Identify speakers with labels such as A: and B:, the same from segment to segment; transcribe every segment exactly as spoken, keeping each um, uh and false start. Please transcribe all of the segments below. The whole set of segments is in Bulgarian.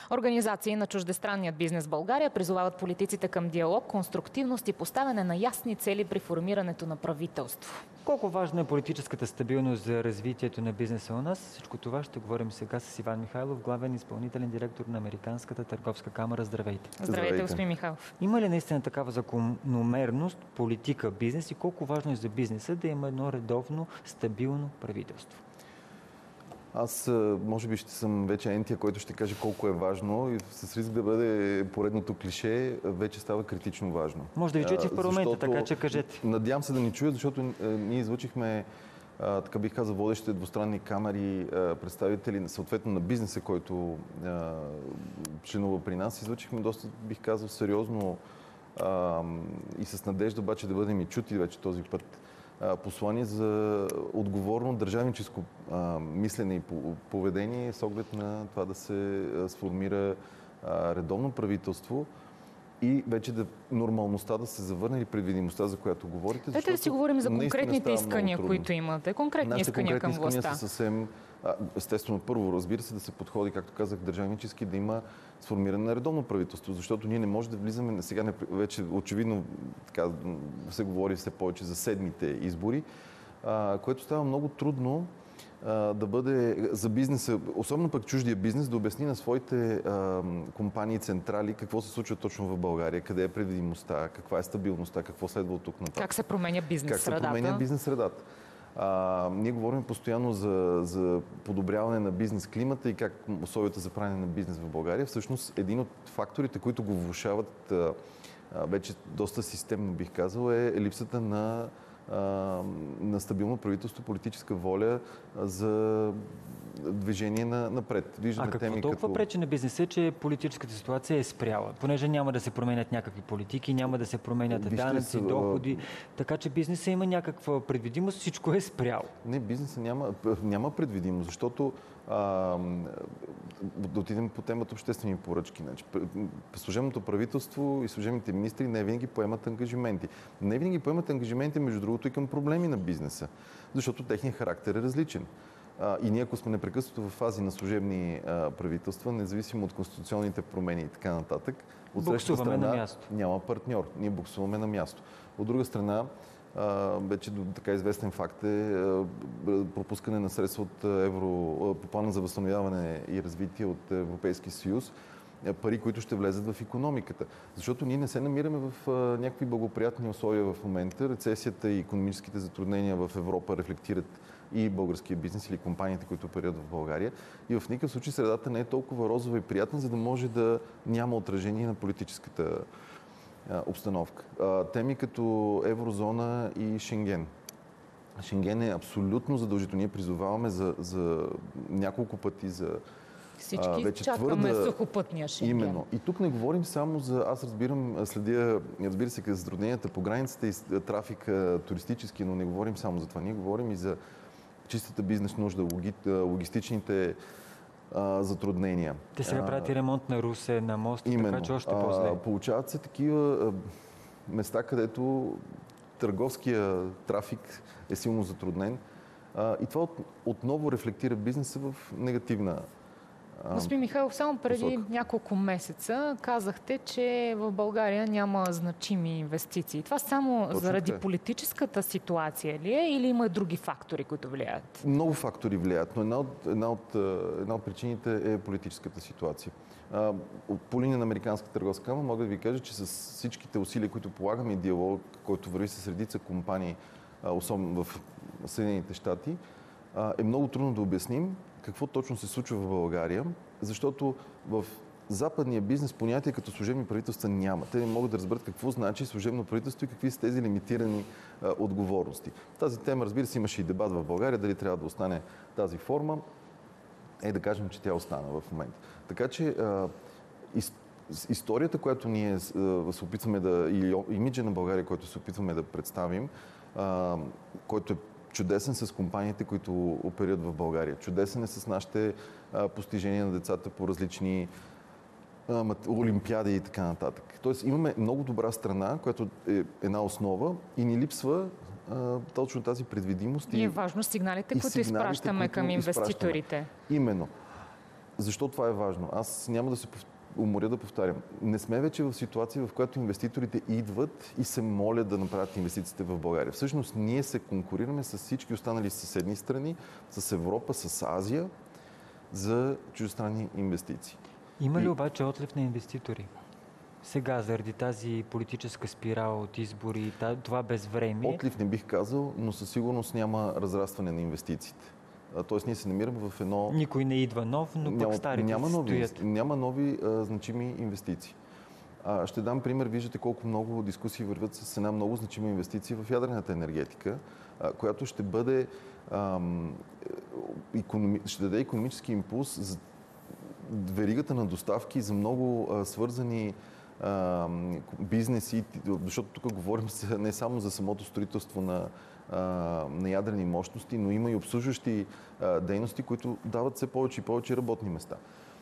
A: Организации на чуждестранният бизнес в България призовават политиците към диалог, конструктивност и поставяне на ясни цели при формирането на правителство.
B: Колко важна е политическата стабилност за развитието на бизнеса у нас? Всичко това ще говорим сега с Иван Михайлов, главен изпълнителен директор на Американската търговска камара. Здравейте!
A: Здравейте, господин Михайлов!
B: Има ли наистина такава закономерност, политика, бизнес и колко важно е за бизнеса да има едно редовно, стабилно правителство?
C: Аз, може би, ще съм вече ентия, който ще каже колко е важно и с риск да бъде поредното клише, вече става критично важно.
B: Може да ви чуете в парламента, защото, така че кажете.
C: Надявам се да ни чуят, защото е, ние излучихме, а, така бих казал, водещите двустранни камери, а, представители съответно на бизнеса, който а, членува при нас. Излучихме доста, бих казал, сериозно а, и с надежда обаче да бъдем и чути вече този път послание за отговорно държавническо а, мислене и поведение с оглед на това да се сформира а, редовно правителство и вече да нормалността да се завърне или предвидимостта, за която говорите.
A: Дайте да си говорим за конкретните искания, които имате. Конкретни
C: Нашите
A: искания към властта.
C: Искания са съвсем, естествено, първо, разбира се, да се подходи, както казах, държавнически, да има сформиране на редовно правителство, защото ние не можем да влизаме, сега не, вече очевидно така, се говори все повече за седмите избори, а, което става много трудно а, да бъде за бизнеса, особено пък чуждия бизнес, да обясни на своите а, компании, централи, какво се случва точно в България, къде е предвидимостта, каква е стабилността, какво следва от тук нататък.
A: Как се променя бизнес средата?
C: Как се променя бизнес средата. А, ние говорим постоянно за, за подобряване на бизнес климата и как условията за правене на бизнес в България. Всъщност един от факторите, които го влошават а, вече доста системно, бих казал, е липсата на, а, на стабилно правителство, политическа воля за движение на, напред.
B: Виждаме а какво теми, толкова като... пречи на бизнеса, че политическата ситуация е спряла? Понеже няма да се променят някакви политики, няма да се променят данъци, са... доходи, така че бизнеса има някаква предвидимост, всичко е спряло.
C: Не, бизнеса няма, няма предвидимост, защото а, да отидем по темата обществени поръчки. Значи, служебното правителство и служебните министри не винаги поемат ангажименти. Не винаги поемат ангажименти, между другото, и към проблеми на бизнеса, защото техният характер е различен. А, и ние, ако сме непрекъснато в фази на служебни а, правителства, независимо от конституционните промени и така нататък, от срещата страна
B: на място.
C: Няма партньор. Ние буксуваме на място. От друга страна, а, вече така известен факт е а, пропускане на средства от евро, по плана за възстановяване и развитие от Европейския съюз, пари, които ще влезат в икономиката. Защото ние не се намираме в а, някакви благоприятни условия в момента. Рецесията и икономическите затруднения в Европа рефлектират и българския бизнес или компаниите, които оперират в България. И в никакъв случай средата не е толкова розова и приятна, за да може да няма отражение на политическата а, обстановка. А, теми като еврозона и Шенген. Шенген е абсолютно задължително. Ние призоваваме за, за няколко пъти за
A: Всички а, вече чакаме твърда... сухопътния Шенген.
C: Именно. И тук не говорим само за... Аз разбирам, следя, разбира се, за затрудненията по границата и трафика туристически, но не говорим само за това. Ние говорим и за чистата бизнес нужда, логи, логистичните а, затруднения.
B: Те сега правят и ремонт на Русе, на мост, именно, така че още по-зле.
C: А, получават се такива а, места, където търговския трафик е силно затруднен. А, и това от, отново рефлектира бизнеса в негативна.
A: Господин Михайлов, само преди посока. няколко месеца казахте, че в България няма значими инвестиции. Това само Точно заради така. Политическата ситуация ли е или има други фактори, които влияят?
C: Много фактори влияят, но една от, една от, една от причините е политическата ситуация. По линия на Американската търговска камара мога да ви кажа, че с всичките усилия, които полагаме и диалог, който върви с редица компании, особено в Съединените щати, е много трудно да обясним какво точно се случва в България, защото в западния бизнес понятие като служебни правителства няма. Те не могат да разберат какво значи служебно правителство и какви са тези лимитирани а, отговорности. Тази тема, разбира се, имаше и дебат в България, дали трябва да остане тази форма. Е, да кажем, че тя остана в момента. Така че а, из, историята, която ние а, се опитваме да, или имиджа на България, който се опитваме да представим, а, който е чудесен с компаниите, които оперират в България. Чудесен е с нашите а, постижения на децата по различни а, олимпиади и така нататък. Тоест имаме много добра страна, която е една основа и ни липсва а, точно тази предвидимост.
A: И е важно сигналите, които сигналите, изпращаме които към инвеститорите.
C: Изпращаме. Именно. защо това е важно? Аз няма да се уморя да повтарям. Не сме вече в ситуация, в която инвеститорите идват и се молят да направят инвестициите в България. Всъщност ние се конкурираме с всички останали съседни страни, с Европа, с Азия за чуждестранни инвестиции.
B: Има ли
C: и...
B: обаче отлив на инвеститори? Сега, заради тази политическа спирала от избори, това безвремие...
C: Отлив не бих казал, но със сигурност няма разрастване на инвестициите. Тоест ние се намираме в едно...
B: Никой не идва нов, но
C: няма,
B: пък старите
C: няма нови,
B: стоят.
C: Няма нови а, значими инвестиции. А, ще дам пример. Виждате колко много дискусии вървят с една много значима инвестиция в ядрената енергетика, а, която ще бъде ам, икономи... ще даде икономически импулс за веригата на доставки за много а, свързани а, бизнеси, защото тук говорим не само за самото строителство на на ядрени мощности, но има и обслужващи а, дейности, които дават все повече и повече работни места.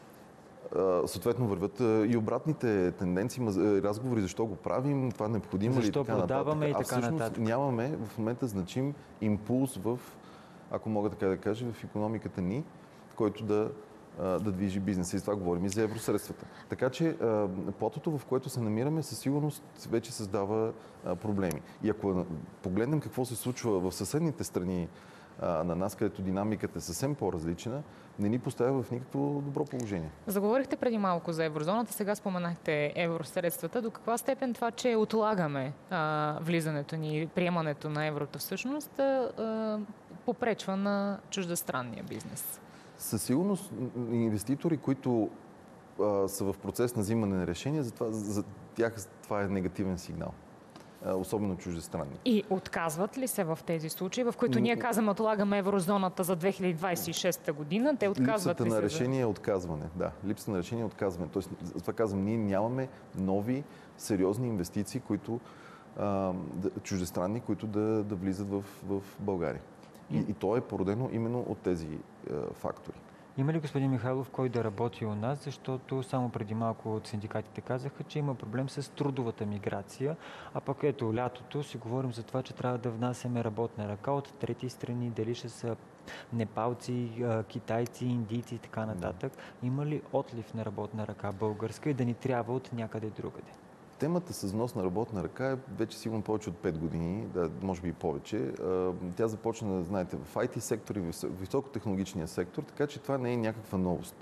C: А, съответно върват а, и обратните тенденции, разговори защо го правим, това необходимо ли и така
B: продаваме
C: нататък.
B: И така
C: а всъщност
B: нататък.
C: Нямаме в момента значим импулс в, ако мога така да кажа, в икономиката ни, който да да движи бизнеса. И за това говорим и за евросредствата. Така че платото, в което се намираме, със сигурност вече създава проблеми. И ако погледнем какво се случва в съседните страни на нас, където динамиката е съвсем по-различна, не ни поставя в никакво добро положение.
A: Заговорихте преди малко за еврозоната, сега споменахте евросредствата. До каква степен това, че отлагаме а, влизането ни, приемането на еврото всъщност, а, попречва на чуждестранния бизнес?
C: Със сигурност инвеститори, които а, са в процес на взимане на решения, затова, за тях това е негативен сигнал. А, особено чуждестранни.
A: И отказват ли се в тези случаи, в които ние казваме отлагаме еврозоната за две хиляди двадесет и шеста година, те отказват
C: Липсата
A: ли
C: на
A: се?
C: решение е отказване, да. Липсата на решение е отказване. Тоест, това казвам, ние нямаме нови сериозни инвестиции, които а, чуждестранни, които да, да влизат в, в България. И, и то е породено именно от тези е, фактори.
B: Има ли, господин Михайлов, кой да работи у нас? Защото само преди малко от синдикатите казаха, че има проблем с трудовата миграция, а пък ето лятото си говорим за това, че трябва да внасяме работна ръка от трети страни, дали ще са непалци, китайци, индийци и така нататък. Да. Има ли отлив на работна ръка българска и да ни трябва от някъде другаде?
C: Темата с внос на работна ръка е вече сигурно повече от пет години, да, може би и повече. Тя започна, знаете, в ай ти сектор и в високотехнологичния сектор, така че това не е някаква новост.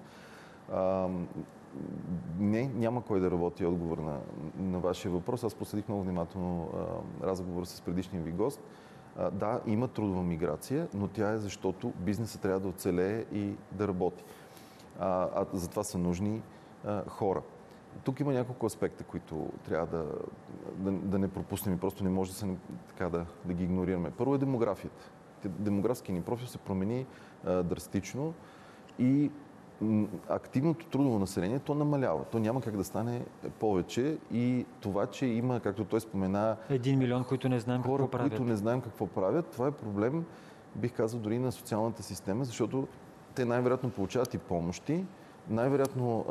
C: Не, няма кой да работи отговор на, на вашия въпрос. Аз последих много внимателно разговор с предишния ви гост. Да, има трудова миграция, но тя е защото бизнесът трябва да оцелее и да работи. А, а за това са нужни а, хора. Тук има няколко аспекта, които трябва да, да, да не пропуснем и просто не може да, се, така, да, да ги игнорираме. Първо е демографията. Демографският ни профил се промени а, драстично и м, активното трудово население то намалява. То няма как да стане повече и това, че има, както той спомена...
B: Един милион, които не знаем
C: хора,
B: какво правят.
C: които не знаем какво правят, това е проблем, бих казал, дори на социалната система, защото те най-вероятно получават и помощи. Най-вероятно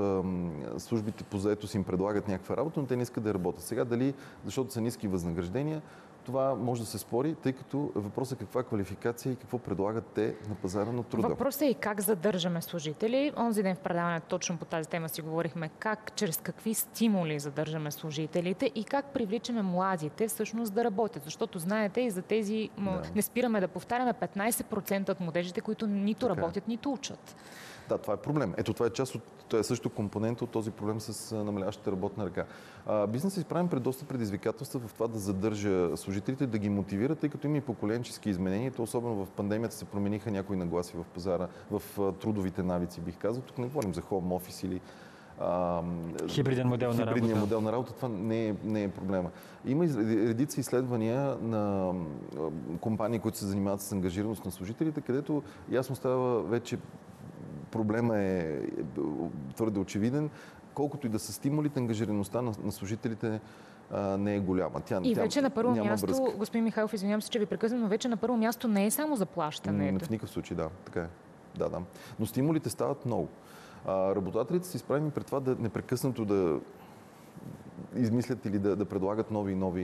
C: службите по заетост им предлагат някаква работа, но те не искат да работят. Сега дали, защото са ниски възнаграждения, това може да се спори, тъй като въпросът е каква квалификация и какво предлагат те на пазара на труда.
A: Въпросът е и как задържаме служители. Онзи ден в предаването точно по тази тема си говорихме как, чрез какви стимули задържаме служителите и как привличаме младите всъщност да работят. Защото знаете и за тези, да. не спираме да повтаряме, петнайсет процента от младежите, които нито така работят, нито учат.
C: Да, това е проблем. Ето това е част от, това е също компонент от този проблем с намаляващата работна ръка. А, бизнесът е изправен пред доста предизвикателства в това да задържа служителите, да ги мотивира, тъй като има и поколенчески изменения. То особено в пандемията се промениха някои нагласи в пазара, в трудовите навици, бих казал. Тук не говорим за home office или а,
B: хибриден модел на работа.
C: Хибридния модел на работа, това не е, не е проблема. Има редица изследвания на компании, които се занимават с ангажираност на служителите, където ясно става вече проблема е твърде очевиден. Колкото и да са стимулите, ангажираността на, на служителите а, не е голяма. Тя,
A: и
C: тя,
A: вече на първо
C: няма
A: място,
C: бръзка.
A: господин Михайлов, извинявам се, че ви прекъсвам, но вече на първо място не е само заплащането.
C: В никакъв случай, да. Така е. Да, да. Но стимулите стават много. А, работодателите са изправени пред това да непрекъснато да измислят или да, да предлагат нови и нови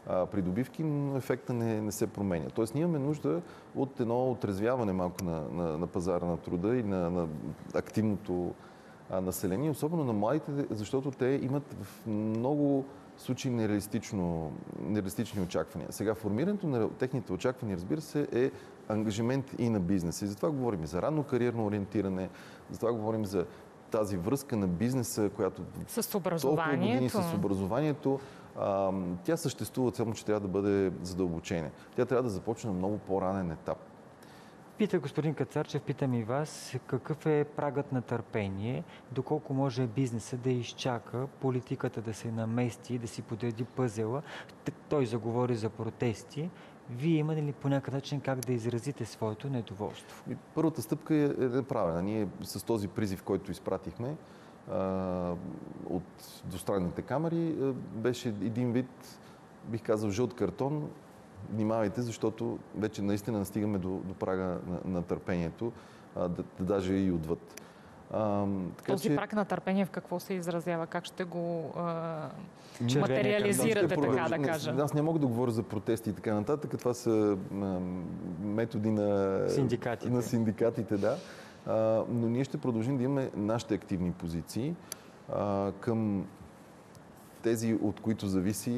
C: а, придобивки, но ефекта не, не се променя. Тоест ние имаме нужда от едно отрезвяване малко на, на, на пазара на труда и на, на активното а, население, особено на младите, защото те имат в много случаи нереалистично, нереалистични очаквания. Сега формирането на техните очаквания, разбира се, е ангажимент и на бизнеса. И затова говорим за ранно кариерно ориентиране, затова говорим за тази връзка на бизнеса, която
A: с образованието.
C: С образованието. А, тя съществува, само че трябва да бъде задълбочена. Тя трябва да започне на много по-ранен етап.
B: Пита господин Кацарчев, питам и вас, какъв е прагът на търпение, доколко може бизнеса да изчака политиката да се намести, да си подреди пъзела. Той заговори за протести. Вие имате ли по някакъв начин как да изразите своето недоволство?
C: Първата стъпка е направена. Ние с този призив, който изпратихме а, от двустранните камери, беше един вид, бих казал, жълт картон. Внимавайте, защото вече наистина настигаме до, до прага на, на търпението, а, да, да даже и отвъд. А,
A: така, Този че... праг на търпение в какво се изразява? Как ще го а, материализирате, така да кажа?
C: Аз не мога да говоря за протести и така нататък. Това са а, методи на
B: синдикатите,
C: на синдикатите да. А, но ние ще продължим да имаме нашите активни позиции а, към тези, от които зависи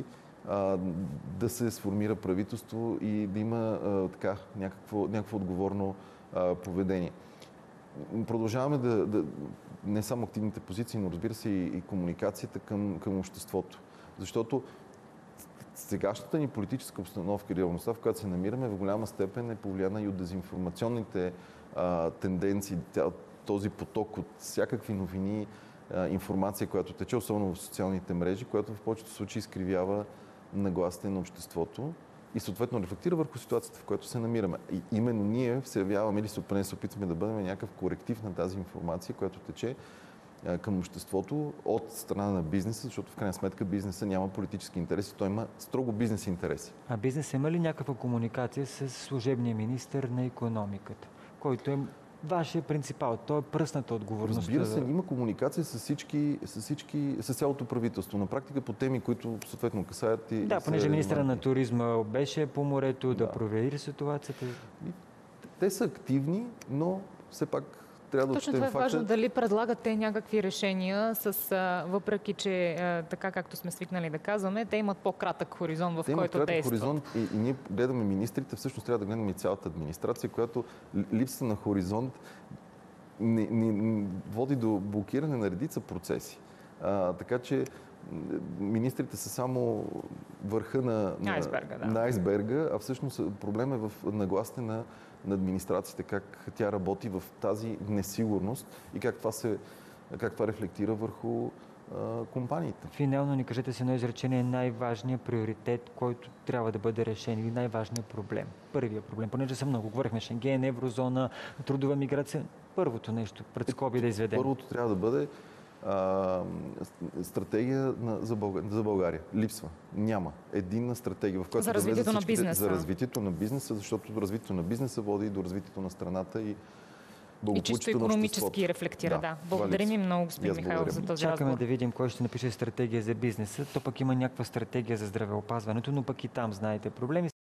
C: да се сформира правителство и да има а, така, някакво, някакво отговорно а, поведение. Продължаваме да, да не само активните позиции, но разбира се и, и комуникацията към, към обществото. Защото сегашната ни политическа обстановка и реалността, в която се намираме, в голяма степен е повлияна и от дезинформационните а, тенденции, този поток от всякакви новини, а, информация, която тече, особено в социалните мрежи, която в повечето случаи изкривява нагласите на обществото и съответно рефлектира върху ситуацията, в която се намираме. И именно ние се явяваме или се, се опитваме да бъдем някакъв коректив на тази информация, която тече а, към обществото от страна на бизнеса, защото в крайна сметка бизнеса няма политически интереси, той има строго бизнес интереси.
B: А бизнес има ли някаква комуникация с служебния министър на икономиката, който е вашия принципал? Той е пръсната отговорност.
C: Разбира се, има комуникация с всички, с всички, с цялото правителство. На практика по теми, които съответно касаят и...
B: Да, понеже министъра на туризма беше по морето да, да провери ситуацията.
C: Те са активни, но все пак трябва да
A: Точно това е факта... важно, дали предлагате някакви решения, с, а, въпреки че а, така както сме свикнали да казваме, те имат по-кратък хоризонт, в
C: те
A: който действат.
C: Хоризонт и, и ние гледаме министрите, всъщност трябва да гледаме и цялата администрация, която липса на хоризонт ни, ни води до блокиране на редица процеси. А, така че министрите са само върха на, на,
A: айсберга, да.
C: на айсберга, а всъщност проблем е в нагласите на, на администрацията, как тя работи в тази несигурност и как това, се, как това рефлектира върху а, компаниите.
B: Финално ни кажете с едно изречение най-важният приоритет, който трябва да бъде решен или най-важният проблем. Първият проблем, понеже съм много говорихме Шенген, еврозона, трудова миграция. Първото нещо пред скоби да изведем.
C: Първото трябва да бъде А, стратегия на, за, България, за България. Липсва. Няма. Единна стратегия, в която
A: за развитието
C: да
A: на бизнеса.
C: За развитието на бизнеса, защото развитието на бизнеса води до развитието на страната и
A: и чисто икономически рефлектира, да. да. Благодарим ви много, господин Михайлов, за този
B: Чакаме
A: разговор.
B: да видим кой ще напише стратегия за бизнеса. То пък има някаква стратегия за здравеопазването, но пък и там знаете проблеми.